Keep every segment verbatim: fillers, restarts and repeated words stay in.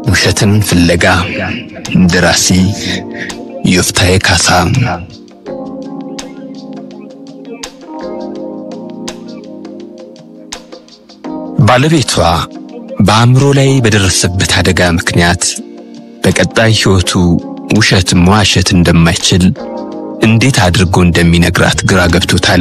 ውሸትን ፍለጋ ደራሲ ዮፍታሔ ካሳ። ባለቤቷ በአእምሮ ላይ በደረሰበት አደጋ ምክንያት በቀጣይ ሕይወቱ ውሸት መዋሸት እንደማይችል እንዴት አድርጎ እንደሚነግራት ግራ ገብቶታል።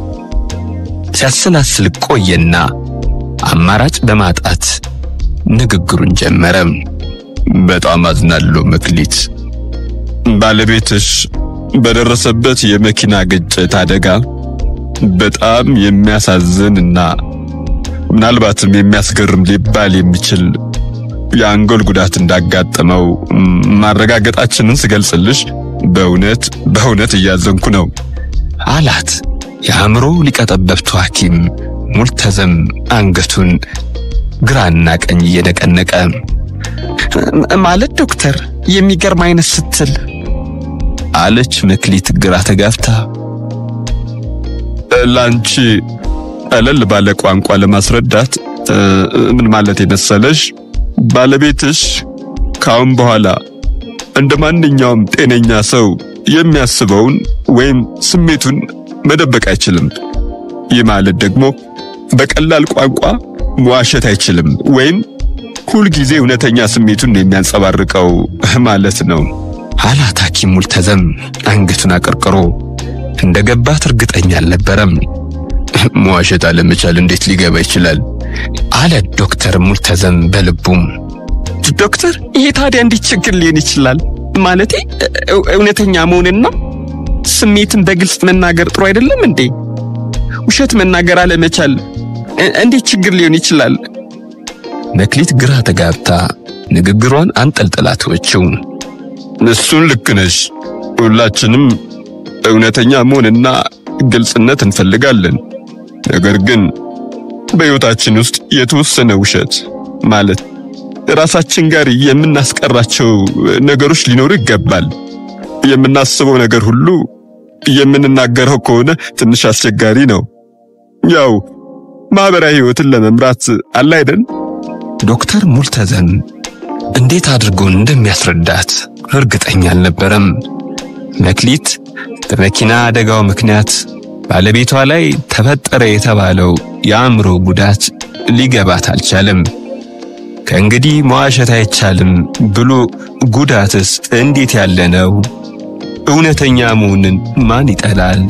ሲያሰላስል ቆየና አማራጭ በማጣት ንግግሩን ጀመረ። በጣም አዝናለሁ መክሊት፣ ባለቤትሽ በደረሰበት የመኪና ግጭት አደጋ በጣም የሚያሳዝንና ምናልባትም የሚያስገርም ሊባል የሚችል የአንጎል ጉዳት እንዳጋጠመው ማረጋገጣችንን ስገልጽልሽ በእውነት በእውነት እያዘንኩ ነው አላት። የአእምሮ ሊቀጠበብቱ ሐኪም ሙልተዘም አንገቱን ግራና ቀኝ እየነቀነቀ ማለት ዶክተር የሚገርም አይነት ስትል አለች መክሊት ግራ ተጋብታ። ላንቺ ቀለል ባለ ቋንቋ ለማስረዳት ምን ማለት የመሰለሽ ባለቤትሽ ካሁን በኋላ እንደማንኛውም ጤነኛ ሰው የሚያስበውን ወይም ስሜቱን መደበቅ አይችልም። ይህ ማለት ደግሞ በቀላል ቋንቋ መዋሸት አይችልም ወይም ሁሉ ጊዜ እውነተኛ ስሜቱን የሚያንጸባርቀው ማለት ነው አላት ሐኪም ሙልተዘም አንገቱን አቀርቅሮ። እንደገባት እርግጠኛ አልነበረም። መዋሸት አለመቻል እንዴት ሊገባ ይችላል አለ ዶክተር ሙልተዘም በልቡም። ዶክተር ይሄ ታዲያ እንዴት ችግር ሊሆን ይችላል? ማለቴ እውነተኛ መሆንና ስሜትን በግልጽ መናገር ጥሩ አይደለም እንዴ? ውሸት መናገር አለመቻል እንዴት ችግር ሊሆን ይችላል? መክሊት ግራ ተጋብታ ንግግሯን አንጠልጥላቶችው። እሱን ልክ ነሽ። ሁላችንም እውነተኛ መሆንና ግልጽነት እንፈልጋለን። ነገር ግን በሕይወታችን ውስጥ የተወሰነ ውሸት ማለት ራሳችን ጋር የምናስቀራቸው ነገሮች ሊኖሩ ይገባል። የምናስበው ነገር ሁሉ የምንናገረው ከሆነ ትንሽ አስቸጋሪ ነው። ያው ማህበራዊ ሕይወትን ለመምራት አለ አይደል? ዶክተር ሙልተዘም እንዴት አድርጎ እንደሚያስረዳት እርግጠኛ አልነበረም። መክሊት በመኪና አደጋው ምክንያት ባለቤቷ ላይ ተፈጠረ የተባለው የአእምሮ ጉዳት ሊገባት አልቻለም። ከእንግዲህ መዋሸት አይቻልም ብሎ ጉዳትስ እንዴት ያለ ነው? እውነተኛ መሆንን ማን ይጠላል?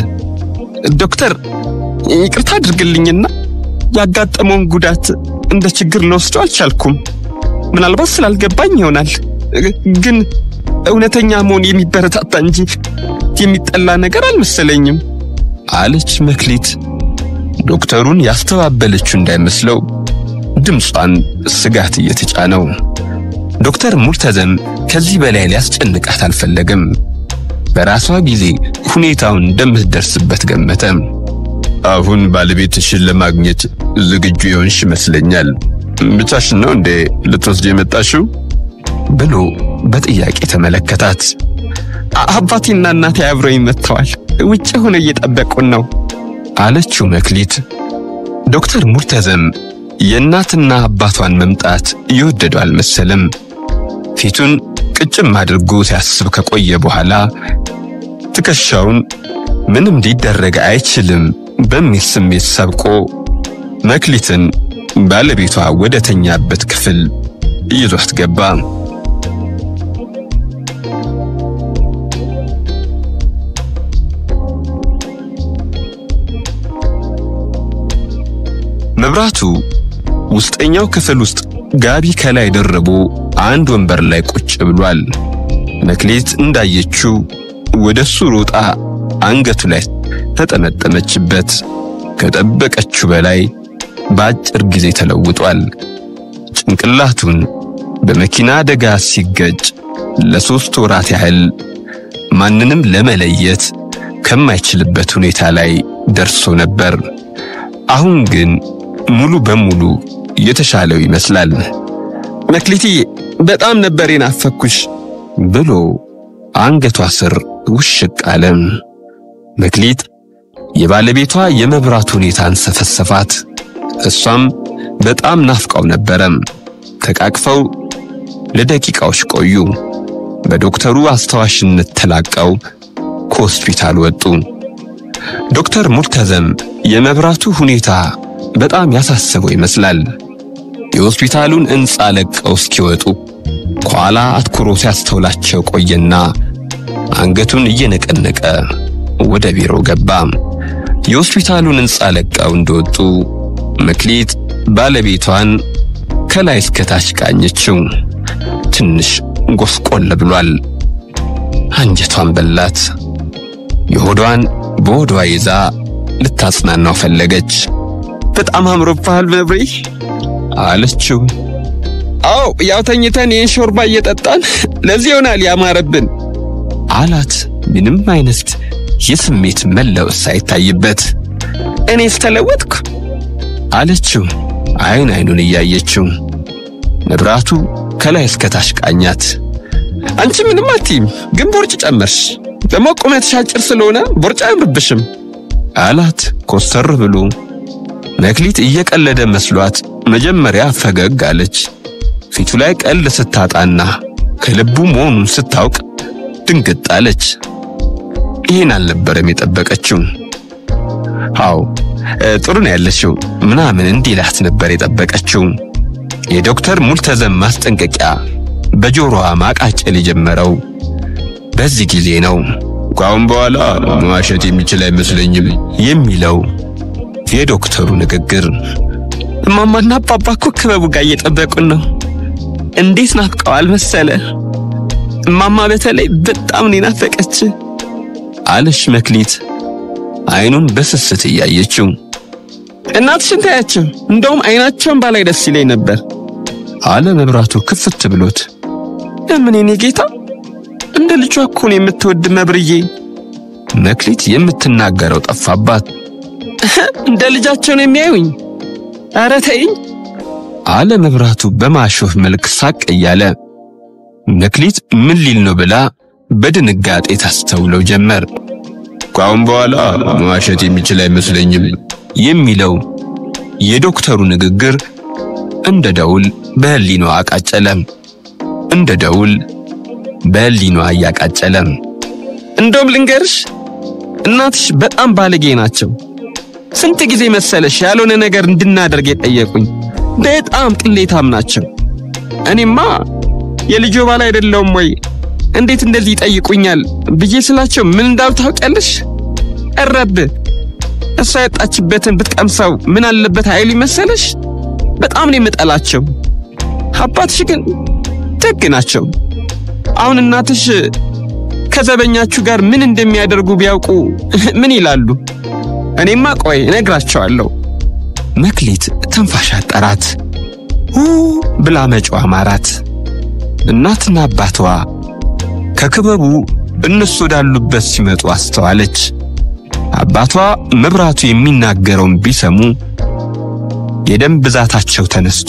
ዶክተር ይቅርታ አድርግልኝና ያጋጠመውን ጉዳት እንደ ችግር ልወስደው አልቻልኩም። ምናልባት ስላልገባኝ ይሆናል። ግን እውነተኛ መሆን የሚበረታታ እንጂ የሚጠላ ነገር አልመሰለኝም አለች መክሊት። ዶክተሩን ያስተባበለችው እንዳይመስለው ድምጿን ስጋት እየተጫነው። ዶክተር ሙልተዘም ከዚህ በላይ ሊያስጨንቃት አልፈለገም። በራሷ ጊዜ ሁኔታውን እንደምትደርስበት ገመተ። አሁን ባለቤትሽን ለማግኘት ዝግጁ የሆንሽ ይመስለኛል። ብቻሽን ነው እንዴ ልትወስጂ የመጣሽው ብሎ በጥያቄ ተመለከታት። አባቴና እናቴ አብረውኝ መጥተዋል። ውጭ ሆነው እየጠበቁን ነው አለችው መክሊት። ዶክተር ሙልተዘም የእናትና አባቷን መምጣት ይወደዱ አልመሰለም። ፊቱን ቅጭም አድርጎ ሲያስብ ከቆየ በኋላ ትከሻውን ምንም ሊደረግ አይችልም በሚል ስሜት ሰብቆ መክሊትን ባለቤቷ ወደ ተኛበት ክፍል ይዟት ገባ። መብራቱ ውስጠኛው ክፍል ውስጥ ጋቢ ከላይ ደርቦ አንድ ወንበር ላይ ቁጭ ብሏል። መክሊት እንዳየችው ወደሱ ሮጣ አንገቱ ላይ ተጠመጠመችበት። ከጠበቀችው በላይ በአጭር ጊዜ ተለውጧል። ጭንቅላቱን በመኪና አደጋ ሲገጭ ለሶስት ወራት ያህል ማንንም ለመለየት ከማይችልበት ሁኔታ ላይ ደርሶ ነበር። አሁን ግን ሙሉ በሙሉ የተሻለው ይመስላል። መክሊቲ በጣም ነበር የናፈኩሽ ብሎ አንገቷ ስር ውሽቅ አለ። መክሊት የባለቤቷ የመብራት ሁኔታን ሰፈሰፋት። እሷም በጣም ናፍቀው ነበር። ተቃቅፈው ለደቂቃዎች ቆዩ። በዶክተሩ አስተዋሽነት ተላቀው ከሆስፒታል ወጡ። ዶክተር ሙልተዘም የመብራቱ ሁኔታ በጣም ያሳሰበው ይመስላል። የሆስፒታሉን ሕንጻ ለቀው እስኪወጡ ከኋላ አትኩሮ ሲያስተውላቸው ቆየና አንገቱን እየነቀነቀ ወደ ቢሮ ገባ። የሆስፒታሉን ሕንጻ ለቀው እንደወጡ መክሊት ባለቤቷን ከላይ እስከ ታች ቃኘችው። ትንሽ ጎስቆል ብሏል። አንጀቷን በላት። የሆዷን በሆዷ ይዛ ልታጽናናው ፈለገች። በጣም አምሮብሃል መብሬ አለችው። አው ያው ተኝተን የሾርባ እየጠጣን ለዚህ ይሆናል ያማረብን አላት። ምንም አይነት የስሜት መለወጥ ሳይታይበት። እኔስ ተለወጥኩ አለችው አይን አይኑን እያየችው። መብራቱ ከላይ እስከ ታች ቃኛት። አንቺ ምንም አትይም፣ ግን ቦርጭ ጨመርሽ። ደግሞ ቁመትሽ አጭር ስለሆነ ቦርጭ አያምርብሽም አላት ኮስተር ብሎ። መክሊት እየቀለደ መስሏት መጀመሪያ ፈገግ አለች። ፊቱ ላይ ቀልድ ስታጣና ከልቡ መሆኑን ስታውቅ ድንግጥ አለች። ይሄን አልነበረም የጠበቀችው። አው ጥሩ ነው ያለሽው ምናምን እንዲላት ነበር የጠበቀችው። የዶክተር ሙልተዘም ማስጠንቀቂያ በጆሮዋ ማቃጨል የጀመረው በዚህ ጊዜ ነው። ከአሁን በኋላ መዋሸት የሚችል አይመስለኝም የሚለው የዶክተሩ ንግግር። እማማና አባባ እኮ ክበቡ ጋር እየጠበቁን ነው። እንዴት ናፍቀዋል መሰለ። እማማ በተለይ በጣም ነው ናፈቀች አለች መክሊት አይኑን በስስት እያየችው። እናትሽን ታያቸው፣ እንደውም አይናቸውን ባላይ ደስ ይለኝ ነበር አለ መብራቱ ክፍት ብሎት። ለምን የኔ ጌታ እንደ ልጇ እኮ ነው የምትወድ መብርዬ። መክሊት የምትናገረው ጠፋባት። እንደ ልጃቸው ነው የሚያዩኝ። ኧረ ተይኝ አለ መብራቱ በማሾፍ መልክ ሳቅ እያለ። መክሊት ምን ሊል ነው ብላ በድንጋጤ ታስተውለው ጀመር። ከአሁን በኋላ መዋሸት የሚችል አይመስለኝም የሚለው የዶክተሩ ንግግር እንደ ደውል በህሊናዋ አቃጨለ። እንደ ደውል በህሊናዋ ያቃጨለ። እንደውም ልንገርሽ እናትሽ በጣም ባለጌ ናቸው። ስንት ጊዜ መሰለሽ ያልሆነ ነገር እንድናደርግ የጠየቁኝ። በጣም ቅሌታም ናቸው። እኔማ የልጆ ባል አይደለሁም ወይ እንዴት እንደዚህ ይጠይቁኛል ብዬ ስላቸው ምን እንዳሉ ታውቂያለሽ? እረብ እሷ ያጣችበትን ብትቀምሰው ምን አለበት አይሉ መሰለሽ። በጣም ነው የምጠላቸው። አባትሽ ግን ደግ ናቸው። አሁን እናትሽ ከዘበኛችሁ ጋር ምን እንደሚያደርጉ ቢያውቁ ምን ይላሉ? እኔማ ቆይ እነግራቸዋለሁ። መክሊት ተንፋሽ አጠራት። ኡ ብላ መጮህ አማራት። እናትና አባቷ ከክበቡ እነሱ ወዳሉበት ሲመጡ አስተዋለች። አባቷ መብራቱ የሚናገረውን ቢሰሙ የደም ብዛታቸው ተነስቶ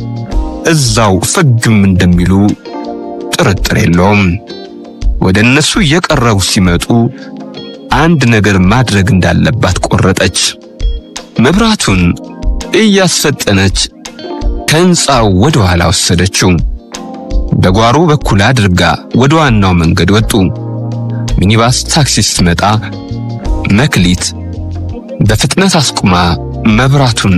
እዛው ፈግም እንደሚሉ ጥርጥር የለውም። ወደ እነሱ እየቀረቡ ሲመጡ አንድ ነገር ማድረግ እንዳለባት ቆረጠች። መብራቱን እያስፈጠነች ከሕንጻው ወደ ኋላ ወሰደችው። በጓሮ በኩል አድርጋ ወደ ዋናው መንገድ ወጡ። ሚኒባስ ታክሲ ስትመጣ መክሊት በፍጥነት አስቁማ መብራቱን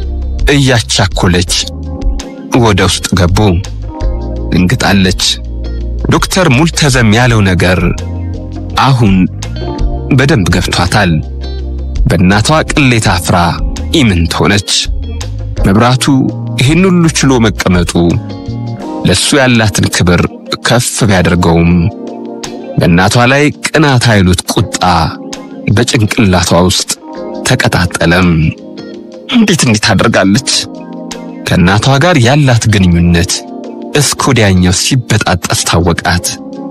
እያቻኮለች ወደ ውስጥ ገቡ። እንግጣለች። ዶክተር ሙልተዘም ያለው ነገር አሁን በደንብ ገብቷታል። በእናቷ ቅሌት አፍራ ኢምንት ሆነች። መብራቱ ይህን ሁሉ ችሎ መቀመጡ ለሱ ያላትን ክብር ከፍ ቢያደርገውም በእናቷ ላይ ቅናት ኃይሉት ቁጣ በጭንቅላቷ ውስጥ ተቀጣጠለም። እንዴት እንዴት አድርጋለች? ከእናቷ ጋር ያላት ግንኙነት እስከ ወዲያኛው ሲበጣጠስ ታወቃት።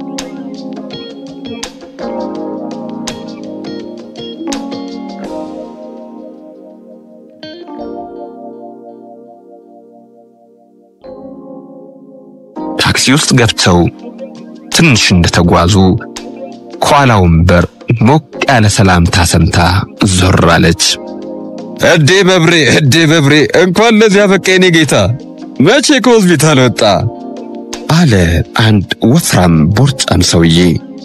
ታክሲ ውስጥ ገብተው ትንሽ እንደተጓዙ ከኋላ ወንበር ሞቅ ያለ ሰላምታ ሰምታ ዞር አለች። እዴ በብሬ እዴ በብሬ እንኳን ለዚያ በቃ የኔ ጌታ መቼ ከሆስፒታል ወጣ አለ አንድ ወፍራም ቦርጫም ሰውዬ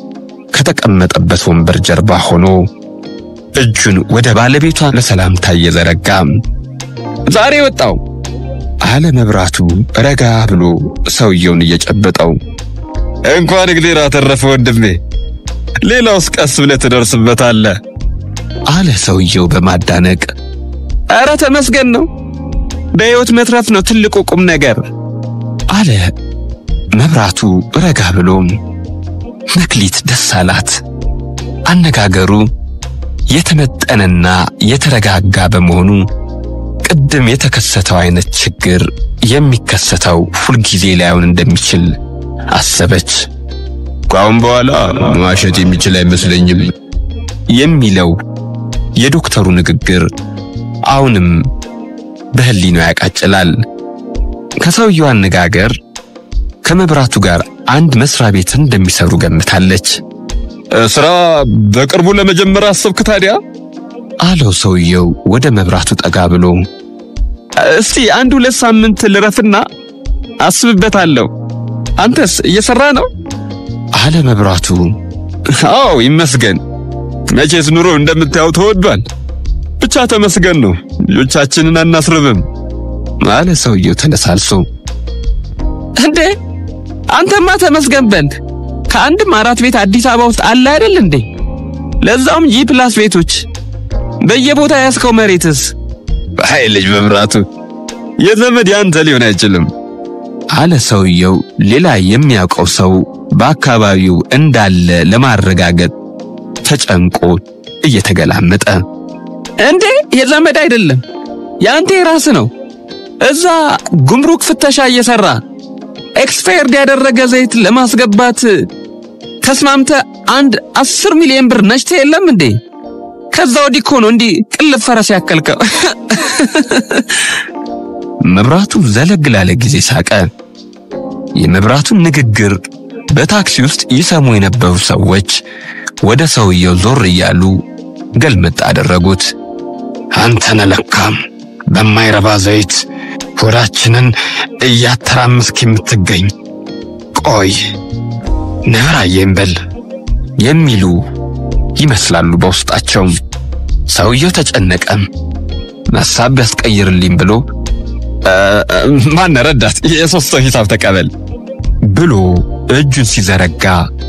ከተቀመጠበት ወንበር ጀርባ ሆኖ እጁን ወደ ባለቤቷ ለሰላምታ እየዘረጋ። ዛሬ ወጣው አለ መብራቱ ረጋ ብሎ ሰውየውን እየጨበጠው። እንኳን እግዜር አተረፈ ወንድሜ፣ ሌላውስ ቀስ ብለህ ትደርስበታለህ አለ ሰውየው በማዳነቅ። ኧረ ተመስገን ነው፣ በሕይወት መትረፍ ነው ትልቁ ቁም ነገር አለ መብራቱ ረጋ ብሎ። መክሊት ደስ አላት። አነጋገሩ የተመጠነና የተረጋጋ በመሆኑ ቅድም የተከሰተው አይነት ችግር የሚከሰተው ሁልጊዜ ላይሆን እንደሚችል አሰበች። ከአሁን በኋላ ማሸት የሚችል አይመስለኝም የሚለው የዶክተሩ ንግግር አሁንም በህሊናው ያቃጭላል። ከሰውየው አነጋገር ከመብራቱ ጋር አንድ መስሪያ ቤት እንደሚሰሩ ገምታለች። ስራ በቅርቡ ለመጀመር አሰብክ ታዲያ አለው ሰውየው ወደ መብራቱ ጠጋ ብሎ። እስቲ አንድ ሁለት ሳምንት ልረፍና አስብበታለሁ። አንተስ እየሰራ ነው አለ መብራቱ። አዎ ይመስገን፣ መቼስ ኑሮ እንደምታየው ተወዷል። ብቻ ተመስገን ነው፣ ልጆቻችንን አናስርብም አለ ሰውየው ተነሳልሶ። እንዴ አንተማ ተመስገን በል፣ ከአንድም አራት ቤት አዲስ አበባ ውስጥ አለ አይደል እንዴ? ለዛውም ጂ ፕላስ ቤቶች በየቦታ ያስከው መሬትስ። አይ ልጅ መብራቱ የዘመድ ያንተ ሊሆን አይችልም አለ ሰውየው ሌላ የሚያውቀው ሰው በአካባቢው እንዳለ ለማረጋገጥ ተጨንቆ እየተገላመጠ። እንዴ የዘመድ አይደለም ያንተ የራስ ነው። እዛ ጉምሩክ ፍተሻ እየሰራ ኤክስፓየርድ ያደረገ ዘይት ለማስገባት ተስማምተ አንድ አስር ሚሊዮን ብር ነጭተ የለም እንዴ? ከዛ ወዲህ እኮ ነው እንዲህ ቅልፍ ፈረስ ያከልከው። መብራቱ ዘለግ ላለ ጊዜ ሳቀ። የመብራቱን ንግግር በታክሲ ውስጥ ይሰሙ የነበሩ ሰዎች ወደ ሰውየው ዞር እያሉ ገልመጥ አደረጉት። አንተነ ለካም በማይረባ ዘይት ሆዳችንን እያተራመስክ የምትገኝ ቆይ ነራየን በል የሚሉ ይመስላሉ በውስጣቸው። ሰውየው ተጨነቀም። ሐሳብ ያስቀይርልኝ ብሎ ማን ረዳት የሶስት ሰው ሂሳብ ተቀበል ብሎ እጁን ሲዘረጋ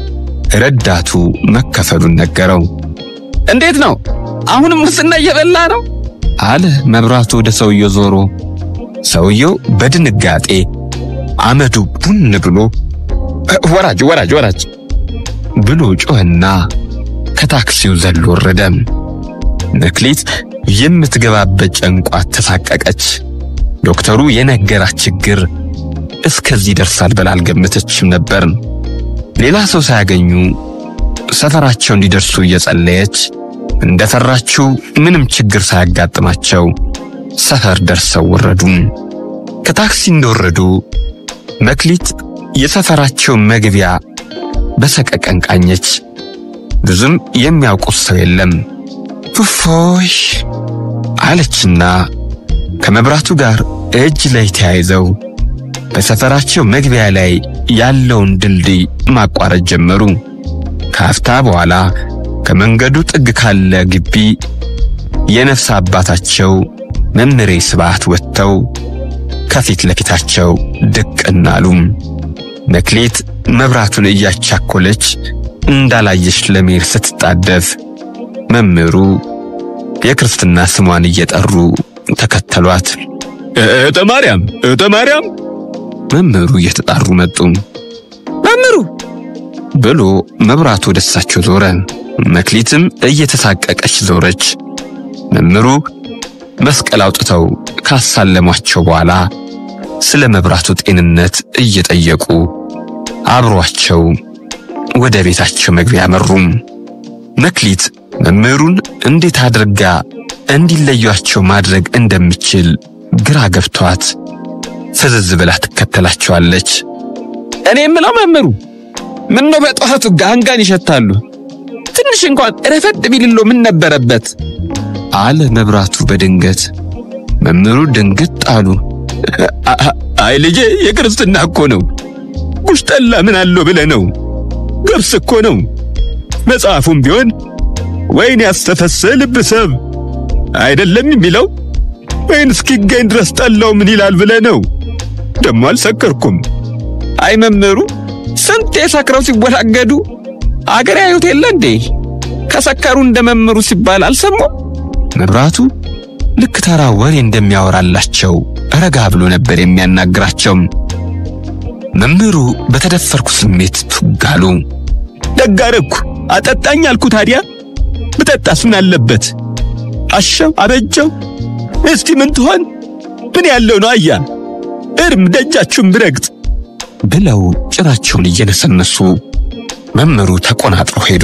ረዳቱ መከፈሉን ነገረው። እንዴት ነው አሁንም ሙስና እየበላ ነው አለ መብራቱ ወደ ሰውየው ዞሮ። ሰውየው በድንጋጤ አመዱ ቡን ብሎ ወራጅ ወራጅ ወራጅ ብሎ ጮህና ከታክሲው ዘሎ ወረደ። መክሊት የምትገባበት ጨንቋት ተሳቀቀች። ዶክተሩ የነገራት ችግር እስከዚህ ደርሳል ብላ አልገመተችም ነበር። ሌላ ሰው ሳያገኙ ሰፈራቸው እንዲደርሱ እየጸለየች እንደፈራችው ምንም ችግር ሳያጋጥማቸው ሰፈር ደርሰው ወረዱ። ከታክሲ እንደወረዱ መክሊት የሰፈራቸው መግቢያ በሰቀቀን ቃኘች። ብዙም የሚያውቁት ሰው የለም። ፉፎሽ አለችና ከመብራቱ ጋር እጅ ላይ ተያይዘው በሰፈራቸው መግቢያ ላይ ያለውን ድልድይ ማቋረጥ ጀመሩ። ካፍታ በኋላ ከመንገዱ ጥግ ካለ ግቢ የነፍስ አባታቸው መምሬ ስብሐት ወጥተው ከፊት ለፊታቸው ድቅና አሉ። መክሊት መብራቱን እያቻኮለች እንዳላየሽ ለመሄድ ስትጣደፍ መምሩ የክርስትና ስሟን እየጠሩ ተከተሏት። እተ ማርያም እተ ማርያም መምሩ እየተጣሩ መጡ። መምሩ ብሎ መብራቱ ወደሳቸው ዞረ። መክሊትም እየተሳቀቀች ዞረች። መምሩ መስቀል አውጥተው ካሳለሟቸው በኋላ ስለ መብራቱ ጤንነት እየጠየቁ አብሯቸው ወደ ቤታቸው መግቢያ መሩ። መክሊት መምሩን እንዴት አድርጋ እንዲለዩአቸው ማድረግ እንደምትችል ግራ ገብቷት ፍዝዝ ብላ ትከተላቸዋለች። እኔ የምለው መምሩ ምን ነው በጠዋቱ ጋንጋን ይሸታሉ? ትንሽ እንኳን ረፈድ ቢልሎ ምን ነበረበት አለ መብራቱ በድንገት። መምሩ ድንግጥ አሉ። አይ ልጄ የክርስትና እኮ ነው ጉሽ ጠላ ምን አለው ብለህ ነው? ገብስ እኮ ነው። መጽሐፉም ቢሆን ወይን ያስተፈሰ ልብ ሰብ አይደለም የሚለው። ወይን እስኪገኝ ድረስ ጠላው ምን ይላል ብለህ ነው? ደሞ አልሰከርኩም። አይ መምህሩ ስንት የሰክረው ሲወላገዱ አገር ያዩት የለ እንዴ? ከሰከሩ እንደመምህሩ ሲባል አልሰማም? መብራቱ ልክ ተራ ወሬ እንደሚያወራላቸው ረጋ ብሎ ነበር የሚያናግራቸው። መምህሩ በተደፈርኩ ስሜት ቱጋሉ። ደጋረኩ አጠጣኝ አልኩ። ታዲያ ብጠጣስ ምን አለበት? አሸው አበጀው እስቲ ምን ትሆን? ምን ያለው ነው አያ እርም ደጃችሁን ብረግጥ ብለው ጭራቸውን እየነሰነሱ መምህሩ ተቆናጥረው ሄዱ።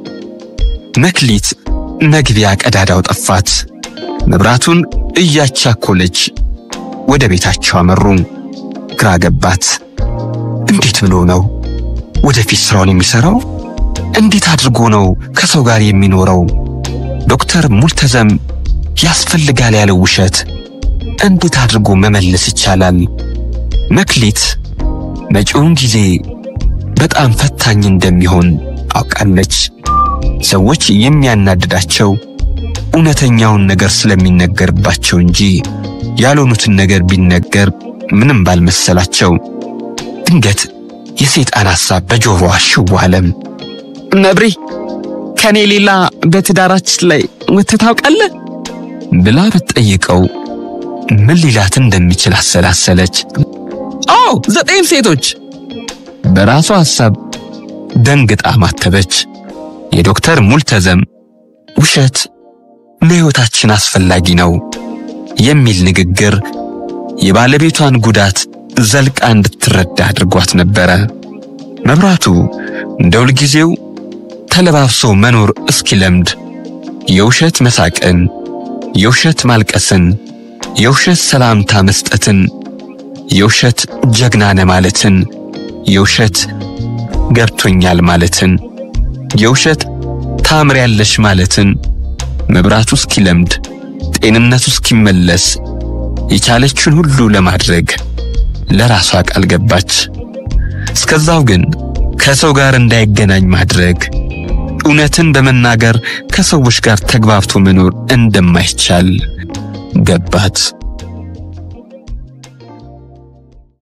መክሊት መግቢያ ቀዳዳው ጠፋት። መብራቱን እያቻኮለች ወደ ቤታቸው አመሩ። ግራ ገባት። እንዴት ብሎ ነው ወደፊት ስራውን የሚሰራው? እንዴት አድርጎ ነው ከሰው ጋር የሚኖረው? ዶክተር ሙልተዘም ያስፈልጋል ያለው ውሸት እንዴት አድርጎ መመለስ ይቻላል? መክሊት መጪውን ጊዜ በጣም ፈታኝ እንደሚሆን አውቃለች። ሰዎች የሚያናድዳቸው እውነተኛውን ነገር ስለሚነገርባቸው እንጂ ያልሆኑትን ነገር ቢነገር ምንም ባልመሰላቸው። ድንገት የሰይጣን ሐሳብ በጆሮዋ ሽው አለ። ነብሪ ከኔ ሌላ በትዳራችን ላይ ወተህ ታውቃለህ ብላ ብትጠይቀው ምን ሊላት እንደሚችል አሰላሰለች። አዎ ዘጠኝ ሴቶች። በራሷ ሐሳብ ደንግጣ ማተበች። የዶክተር ሙልተዘም ውሸት ለሕይወታችን አስፈላጊ ነው የሚል ንግግር የባለቤቷን ጉዳት ዘልቃ እንድትረዳ አድርጓት ነበረ። መብራቱ እንደ ሁልጊዜው ተለባብሶ መኖር እስኪለምድ የውሸት መሳቅን፣ የውሸት ማልቀስን፣ የውሸት ሰላምታ መስጠትን፣ የውሸት ጀግናነ ማለትን፣ የውሸት ገብቶኛል ማለትን፣ የውሸት ታምሪያለሽ ማለትን መብራቱ እስኪለምድ ጤንነቱ እስኪመለስ የቻለችን ሁሉ ለማድረግ ለራሷ ቃል ገባች። እስከዛው ግን ከሰው ጋር እንዳይገናኝ ማድረግ፣ እውነትን በመናገር ከሰዎች ጋር ተግባብቶ መኖር እንደማይቻል ገባት።